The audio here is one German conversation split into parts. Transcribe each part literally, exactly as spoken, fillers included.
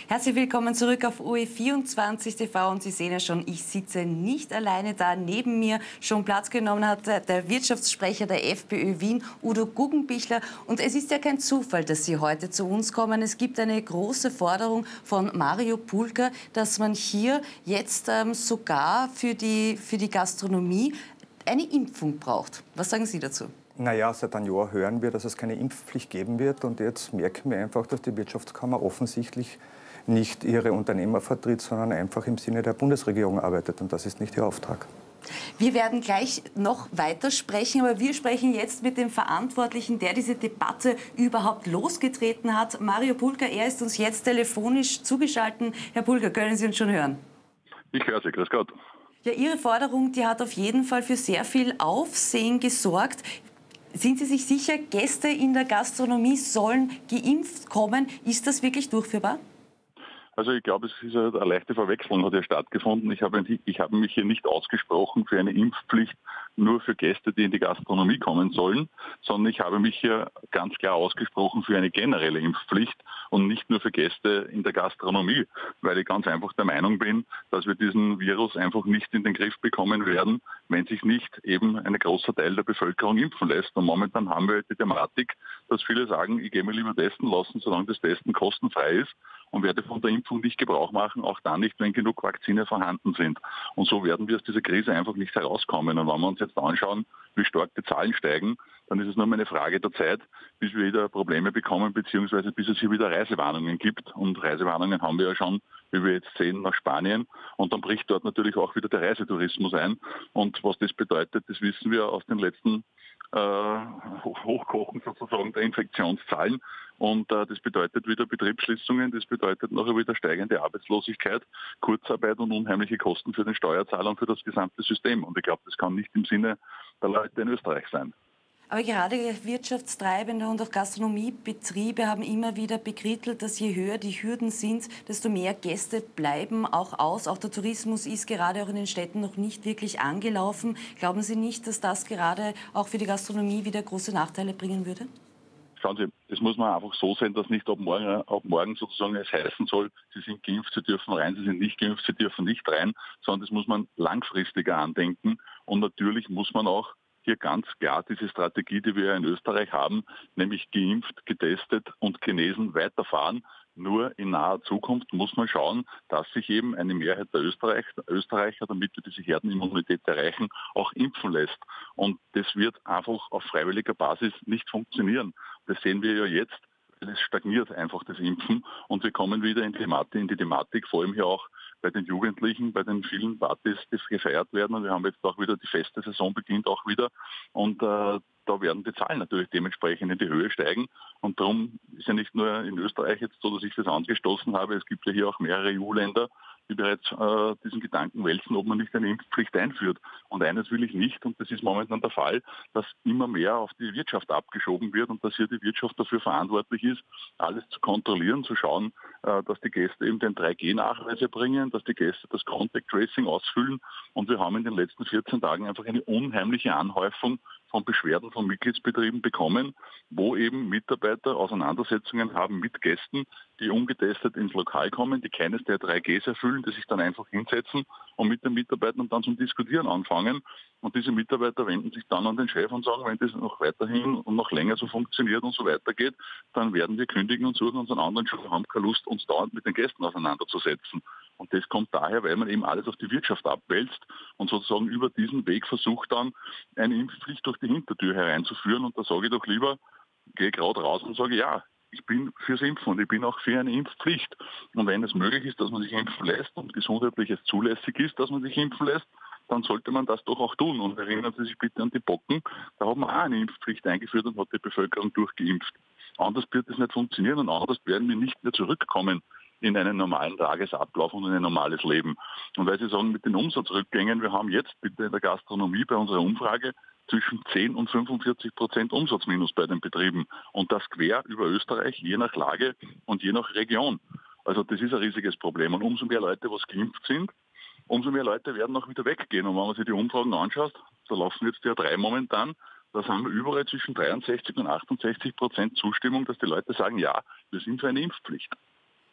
Herzlich willkommen zurück auf O E vierundzwanzig T V und Sie sehen ja schon, ich sitze nicht alleine da. Neben mir schon Platz genommen hat der Wirtschaftssprecher der FPÖ Wien, Udo Guggenbichler. Und es ist ja kein Zufall, dass Sie heute zu uns kommen. Es gibt eine große Forderung von Mario Pulka, dass man hier jetzt ähm, sogar für die, für die Gastronomie eine Impfung braucht. Was sagen Sie dazu? Naja, seit einem Jahr hören wir, dass es keine Impfpflicht geben wird. Und jetzt merken wir einfach, dass die Wirtschaftskammer offensichtlich nicht ihre Unternehmer vertritt, sondern einfach im Sinne der Bundesregierung arbeitet. Und das ist nicht ihr Auftrag. Wir werden gleich noch weiter sprechen, aber wir sprechen jetzt mit dem Verantwortlichen, der diese Debatte überhaupt losgetreten hat. Mario Pulka, er ist uns jetzt telefonisch zugeschaltet. Herr Pulka, können Sie uns schon hören? Ich höre Sie, grüß Gott. Ja, Ihre Forderung, die hat auf jeden Fall für sehr viel Aufsehen gesorgt. Sind Sie sich sicher, Gäste in der Gastronomie sollen geimpft kommen? Ist das wirklich durchführbar? Also ich glaube, es ist eine leichte Verwechslung, hat ja stattgefunden. Ich habe, ich habe mich hier nicht ausgesprochen für eine Impfpflicht nur für Gäste, die in die Gastronomie kommen sollen, sondern ich habe mich hier ganz klar ausgesprochen für eine generelle Impfpflicht und nicht nur für Gäste in der Gastronomie, weil ich ganz einfach der Meinung bin, dass wir diesen Virus einfach nicht in den Griff bekommen werden, wenn sich nicht eben ein großer Teil der Bevölkerung impfen lässt. Und momentan haben wir die Thematik, dass viele sagen, ich gehe mir lieber testen lassen, solange das Testen kostenfrei ist, und werde von der Impfung nicht Gebrauch machen, auch dann nicht, wenn genug Vakzine vorhanden sind. Und so werden wir aus dieser Krise einfach nicht herauskommen. Und wenn wir uns jetzt anschauen, wie stark die Zahlen steigen, dann ist es nur eine Frage der Zeit, bis wir wieder Probleme bekommen, beziehungsweise bis es hier wieder Reisewarnungen gibt. Und Reisewarnungen haben wir ja schon, wie wir jetzt sehen, nach Spanien. Und dann bricht dort natürlich auch wieder der Reisetourismus ein. Und was das bedeutet, das wissen wir aus den letzten äh, Hochkochen sozusagen der Infektionszahlen. Und äh, das bedeutet wieder Betriebsschließungen, das bedeutet nachher wieder steigende Arbeitslosigkeit, Kurzarbeit und unheimliche Kosten für den Steuerzahler und für das gesamte System. Und ich glaube, das kann nicht im Sinne der Leute in Österreich sein. Aber gerade Wirtschaftstreibende und auch Gastronomiebetriebe haben immer wieder bekrittelt, dass je höher die Hürden sind, desto mehr Gäste bleiben auch aus. Auch der Tourismus ist gerade auch in den Städten noch nicht wirklich angelaufen. Glauben Sie nicht, dass das gerade auch für die Gastronomie wieder große Nachteile bringen würde? Schauen Sie, das muss man einfach so sehen, dass nicht ab morgen, ab morgen sozusagen es heißen soll, Sie sind geimpft, Sie dürfen rein, Sie sind nicht geimpft, Sie dürfen nicht rein, sondern das muss man langfristiger andenken. Und natürlich muss man auch hier ganz klar diese Strategie, die wir in Österreich haben, nämlich geimpft, getestet und genesen, weiterfahren. Nur in naher Zukunft muss man schauen, dass sich eben eine Mehrheit der Österreich, Österreicher, damit wir diese Herdenimmunität erreichen, auch impfen lässt. Und das wird einfach auf freiwilliger Basis nicht funktionieren. Das sehen wir ja jetzt. Es stagniert einfach das Impfen und wir kommen wieder in die Thematik, in die Thematik, vor allem hier auch bei den Jugendlichen, bei den vielen Partys, die gefeiert werden. Und wir haben jetzt auch wieder, die feste Saison beginnt auch wieder. Und äh, da werden die Zahlen natürlich dementsprechend in die Höhe steigen. Und darum ist ja nicht nur in Österreich jetzt so, dass ich das angestoßen habe. Es gibt ja hier auch mehrere E U-Länder, die bereits äh, diesen Gedanken wälzen, ob man nicht eine Impfpflicht einführt. Und eines will ich nicht, und das ist momentan der Fall, dass immer mehr auf die Wirtschaft abgeschoben wird und dass hier die Wirtschaft dafür verantwortlich ist, alles zu kontrollieren, zu schauen, äh, dass die Gäste eben den drei G Nachweise bringen, dass die Gäste das Contact Tracing ausfüllen. Und wir haben in den letzten vierzehn Tagen einfach eine unheimliche Anhäufung von Beschwerden von Mitgliedsbetrieben bekommen, wo eben Mitarbeiter Auseinandersetzungen haben mit Gästen, die ungetestet ins Lokal kommen, die keines der drei Gs erfüllen, die sich dann einfach hinsetzen und mit den Mitarbeitern dann zum Diskutieren anfangen. Und diese Mitarbeiter wenden sich dann an den Chef und sagen, wenn das noch weiterhin und noch länger so funktioniert und so weitergeht, dann werden wir kündigen und suchen uns einen anderen Job, haben keine Lust, uns dauernd mit den Gästen auseinanderzusetzen. Und das kommt daher, weil man eben alles auf die Wirtschaft abwälzt und sozusagen über diesen Weg versucht dann, eine Impfpflicht durch die Hintertür hereinzuführen. Und da sage ich doch lieber, gehe gerade raus und sage, ja, ich bin fürs Impfen und ich bin auch für eine Impfpflicht. Und wenn es möglich ist, dass man sich impfen lässt und gesundheitlich es zulässig ist, dass man sich impfen lässt, dann sollte man das doch auch tun. Und erinnern Sie sich bitte an die Pocken, da hat man auch eine Impfpflicht eingeführt und hat die Bevölkerung durchgeimpft. Anders wird es nicht funktionieren und anders werden wir nicht mehr zurückkommen in einen normalen Tagesablauf und in ein normales Leben. Und weil Sie sagen, mit den Umsatzrückgängen, wir haben jetzt bitte in der Gastronomie bei unserer Umfrage zwischen zehn und fünfundvierzig Prozent Umsatzminus bei den Betrieben. Und das quer über Österreich, je nach Lage und je nach Region. Also das ist ein riesiges Problem. Und umso mehr Leute, was geimpft sind, umso mehr Leute werden auch wieder weggehen. Und wenn man sich die Umfragen anschaut, da laufen jetzt ja drei momentan, da haben wir überall zwischen dreiundsechzig und achtundsechzig Prozent Zustimmung, dass die Leute sagen, ja, wir sind für eine Impfpflicht.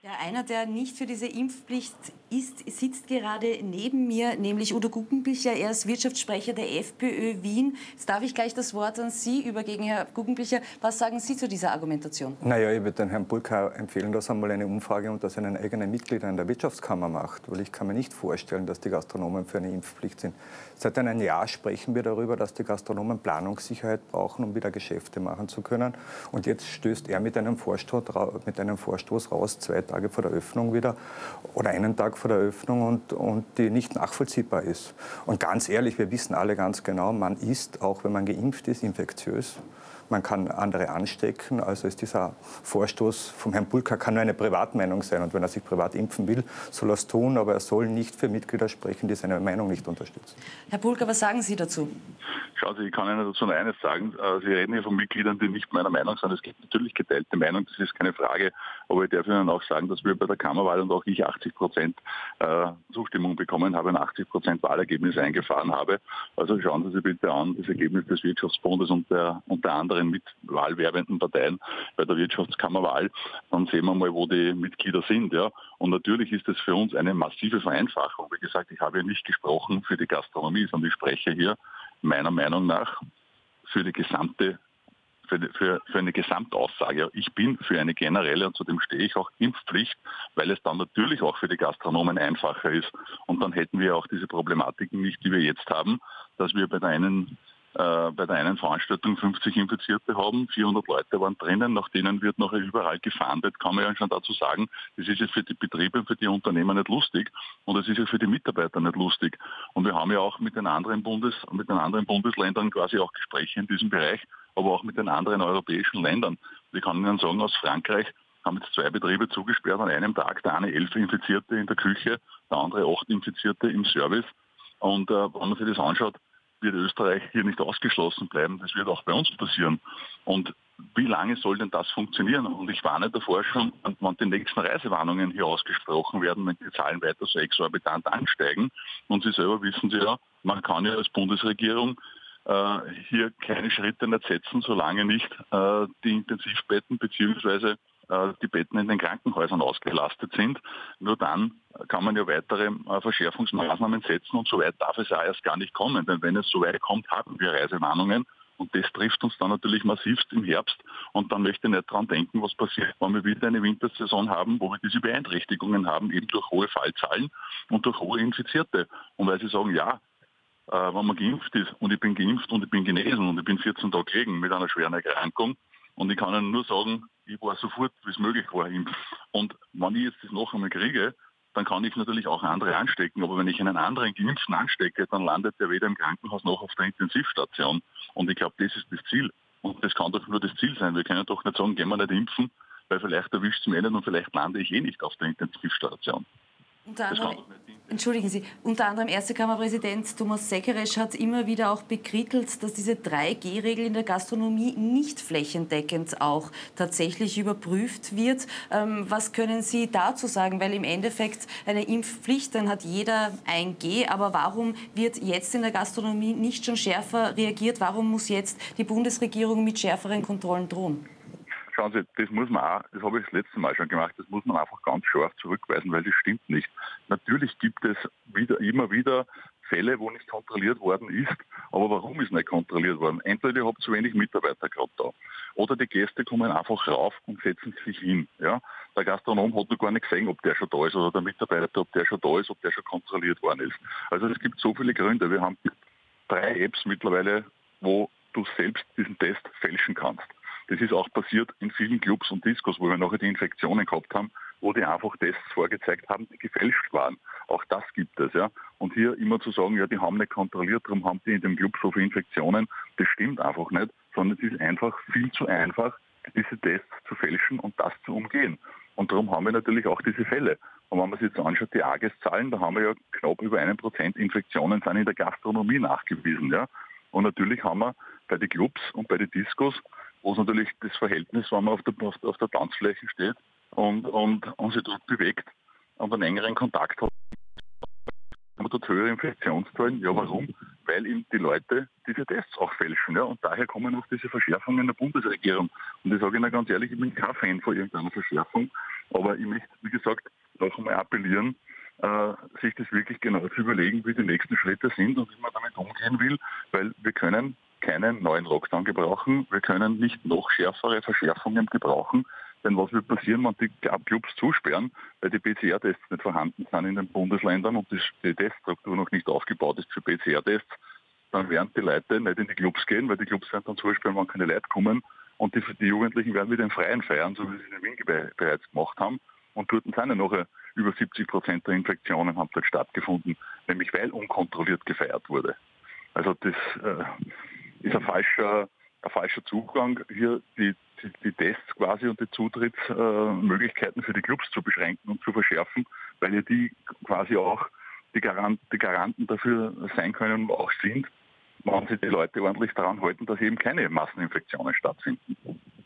Ja, einer, der nicht für diese Impfpflicht ist, sitzt gerade neben mir, nämlich Udo Guggenbichler. Er ist Wirtschaftssprecher der FPÖ Wien. Jetzt darf ich gleich das Wort an Sie übergeben, Herr Guggenbichler. Was sagen Sie zu dieser Argumentation? Naja, ich würde den Herrn Bulka empfehlen, dass er mal eine Umfrage unter seinen eigenen Mitgliedern in der Wirtschaftskammer macht, weil ich kann mir nicht vorstellen, dass die Gastronomen für eine Impfpflicht sind. Seit einem Jahr sprechen wir darüber, dass die Gastronomen Planungssicherheit brauchen, um wieder Geschäfte machen zu können. Und jetzt stößt er mit einem Vorstoß, mit einem Vorstoß raus, zwei Tage vor der Öffnung wieder oder einen Tag vor der Öffnung und, und die nicht nachvollziehbar ist. Und ganz ehrlich, wir wissen alle ganz genau, man ist, auch wenn man geimpft ist, infektiös. Man kann andere anstecken, also ist dieser Vorstoß vom Herrn Bulka kann nur eine Privatmeinung sein. Und wenn er sich privat impfen will, soll er es tun, aber er soll nicht für Mitglieder sprechen, die seine Meinung nicht unterstützen. Herr Bulka, was sagen Sie dazu? Schauen Sie, ich kann Ihnen dazu nur eines sagen. Sie reden hier von Mitgliedern, die nicht meiner Meinung sind. Es gibt natürlich geteilte Meinung, das ist keine Frage. Aber ich darf Ihnen auch sagen, dass wir bei der Kammerwahl und auch ich achtzig Prozent Zustimmung bekommen habe und achtzig Prozent Wahlergebnis eingefahren habe. Also schauen Sie sich bitte an, das Ergebnis des Wirtschaftsbundes und der unter anderem mit wahlwerbenden Parteien bei der Wirtschaftskammerwahl. Dann sehen wir mal, wo die Mitglieder sind. Ja. Und natürlich ist es für uns eine massive Vereinfachung. Wie gesagt, ich habe ja nicht gesprochen für die Gastronomie, sondern ich spreche hier meiner Meinung nach für die gesamte, für, die, für, für eine Gesamtaussage. Ich bin für eine generelle, und zudem stehe ich auch, Impfpflicht, weil es dann natürlich auch für die Gastronomen einfacher ist. Und dann hätten wir auch diese Problematiken nicht, die wir jetzt haben, dass wir bei der einen äh, bei der einen Veranstaltung fünfzig Infizierte haben, vierhundert Leute waren drinnen, nach denen wird noch überall gefahndet, kann man ja schon dazu sagen, das ist jetzt für die Betriebe und für die Unternehmer nicht lustig und es ist ja für die Mitarbeiter nicht lustig. Und wir haben ja auch mit den anderen Bundes, mit den anderen Bundesländern quasi auch Gespräche in diesem Bereich, aber auch mit den anderen europäischen Ländern. Ich kann Ihnen sagen, aus Frankreich haben jetzt zwei Betriebe zugesperrt an einem Tag, der eine elf Infizierte in der Küche, der andere acht Infizierte im Service. Und äh, wenn man sich das anschaut, wird Österreich hier nicht ausgeschlossen bleiben. Das wird auch bei uns passieren. Und wie lange soll denn das funktionieren? Und ich warne davor schon, wenn die nächsten Reisewarnungen hier ausgesprochen werden, wenn die Zahlen weiter so exorbitant ansteigen. Und Sie selber wissen Sie ja, man kann ja als Bundesregierung äh, hier keine Schritte nicht setzen, solange nicht äh, die Intensivbetten bzw. die Betten in den Krankenhäusern ausgelastet sind. Nur dann kann man ja weitere Verschärfungsmaßnahmen setzen und so weit darf es ja erst gar nicht kommen. Denn wenn es so weit kommt, haben wir Reisewarnungen und das trifft uns dann natürlich massivst im Herbst und dann möchte ich nicht dran denken, was passiert, wenn wir wieder eine Wintersaison haben, wo wir diese Beeinträchtigungen haben, eben durch hohe Fallzahlen und durch hohe Infizierte. Und weil Sie sagen, ja, wenn man geimpft ist und ich bin geimpft und ich bin genesen und ich bin vierzehn Tage gelegen mit einer schweren Erkrankung, und ich kann Ihnen nur sagen, ich war sofort, wie es möglich war, impft. Und wenn ich jetzt das noch einmal kriege, dann kann ich natürlich auch andere anstecken. Aber wenn ich einen anderen Geimpften anstecke, dann landet der weder im Krankenhaus noch auf der Intensivstation. Und ich glaube, das ist das Ziel. Und das kann doch nur das Ziel sein. Wir können doch nicht sagen, gehen wir nicht impfen, weil vielleicht erwischt es mich nicht und vielleicht lande ich eh nicht auf der Intensivstation. Unter anderem, entschuldigen Sie, unter anderem erster Kammerpräsident Thomas Sekeresch hat immer wieder auch bekrittelt, dass diese drei G Regel in der Gastronomie nicht flächendeckend auch tatsächlich überprüft wird. Ähm, was können Sie dazu sagen? Weil im Endeffekt eine Impfpflicht, dann hat jeder ein G, aber warum wird jetzt in der Gastronomie nicht schon schärfer reagiert? Warum muss jetzt die Bundesregierung mit schärferen Kontrollen drohen? Schauen Sie, das muss man auch, das habe ich das letzte Mal schon gemacht, das muss man einfach ganz scharf zurückweisen, weil das stimmt nicht. Natürlich gibt es wieder, immer wieder Fälle, wo nicht kontrolliert worden ist, aber warum ist nicht kontrolliert worden? Entweder ich habe zu wenig Mitarbeiter gerade da oder die Gäste kommen einfach rauf und setzen sich hin. Ja? Der Gastronom hat noch gar nicht gesehen, ob der schon da ist oder der Mitarbeiter, ob der schon da ist, ob der schon kontrolliert worden ist. Also es gibt so viele Gründe. Wir haben drei Apps mittlerweile, wo du selbst diesen Test fälschen kannst. Das ist auch passiert in vielen Clubs und Diskos, wo wir nachher die Infektionen gehabt haben, wo die einfach Tests vorgezeigt haben, die gefälscht waren. Auch das gibt es, ja. Und hier immer zu sagen, ja, die haben nicht kontrolliert, darum haben die in dem Club so viele Infektionen, das stimmt einfach nicht, sondern es ist einfach viel zu einfach, diese Tests zu fälschen und das zu umgehen. Und darum haben wir natürlich auch diese Fälle. Und wenn man sich jetzt anschaut, die A G E-Zahlen, da haben wir ja knapp über einen Prozent Infektionen sind in der Gastronomie nachgewiesen, ja. Und natürlich haben wir bei den Clubs und bei den Diskos, wo es natürlich das Verhältnis, wenn man auf der, auf der Tanzfläche steht und, und, und sich dort bewegt und einen engeren Kontakt hat, haben wir dort höhere Infektionszahlen. Ja, warum? weil eben die Leute diese Tests auch fälschen. Ja? Und daher kommen auch diese Verschärfungen der Bundesregierung. Und ich sage Ihnen ganz ehrlich, ich bin kein Fan von irgendeiner Verschärfung, aber ich möchte, wie gesagt, noch einmal appellieren, äh, sich das wirklich genau zu überlegen, wie die nächsten Schritte sind und wie man damit umgehen will, weil wir können keinen neuen Lockdown gebrauchen, wir können nicht noch schärfere Verschärfungen gebrauchen, denn was wird passieren, wenn die Clubs zusperren, weil die P C R-Tests nicht vorhanden sind in den Bundesländern und die Teststruktur noch nicht aufgebaut ist für P C R-Tests, dann werden die Leute nicht in die Clubs gehen, weil die Clubs werden dann zusperren, wenn keine Leute kommen und die, die Jugendlichen werden wieder im Freien feiern, so wie sie es in Wien bereits gemacht haben. Und dort sind ja noch über siebzig Prozent der Infektionen haben dort stattgefunden, nämlich weil unkontrolliert gefeiert wurde. Also das äh, ist ein falscher, ein falscher Zugang, hier die, die, die Tests quasi und die Zutrittsmöglichkeiten äh, für die Clubs zu beschränken und zu verschärfen, weil ja die quasi auch die, Garant, die Garanten dafür sein können und auch sind, wenn sich die Leute ordentlich daran halten, dass eben keine Masseninfektionen stattfinden.